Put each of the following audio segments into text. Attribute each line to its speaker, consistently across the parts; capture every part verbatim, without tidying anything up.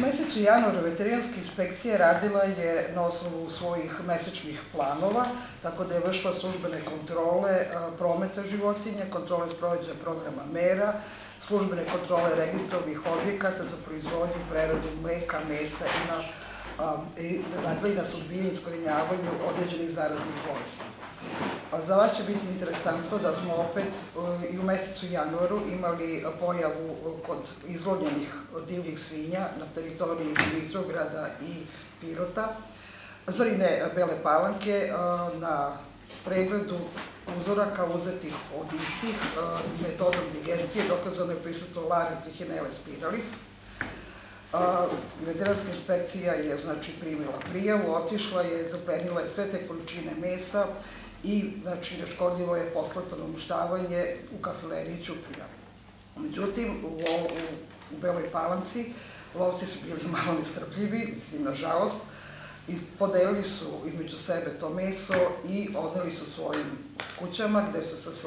Speaker 1: mesecu januaru veterinarska inspekcija radila je na osnovu svojih mesečnih planova, tako da je vršila službene kontrole prometa životinja, kontrole sprovođenja programa mera, službene kontrole registrovanih objekata za proizvodnju, preradu mleka, mesa i radila i na suzbijanju i iskorenjavanju određenih zaraznih bolesti. Za vas će biti interesantno da smo opet i u mesecu januaru imali pojavu kod izlovljenih divljih svinja na teritoriji Dimitrovgrada i Pirota, Zorine Bele Palanke. Na pregledu uzoraka uzetih od istih metodom digestije dokazano je prisustvo larvi Trichinelle spiralis. Veterinarska inspekcija je primila prijavu, otišla je, zaplenila je sve te količine mesa i neškodljivo je poslato na uništavanje u kafileriji Ćuprija. Međutim, u Beloj Palanci lovci su bili malo nestrpljivi, mislim, nažalost, i podelili su između sebe to meso i odneli su svojim kućama gde su sa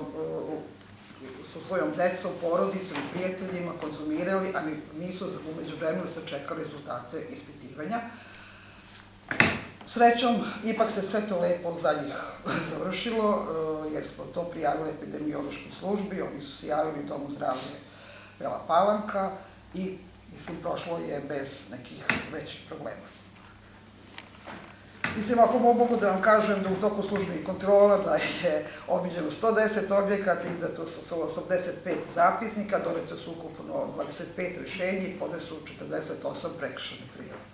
Speaker 1: svojom decom, porodicom i prijateljima konzumirali, a nisu umeđu vremenu sačekali rezultate ispitivanja. Srećom, ipak se sve to lepo za njih završilo, jer smo to prijavili epidemiološkoj službi, oni su se javili Domu zdravlja Bela Palanka i, mislim, prošlo je bez nekih većih problema. Mislim, ako mogu da vam kažem da u toku službenih kontrola da je obiđeno sto deset objekata, izdato su osamdeset pet zapisnika, doneto su ukupno dvadeset pet rešenja i podnesu četrdeset osam prekršajnih prijava.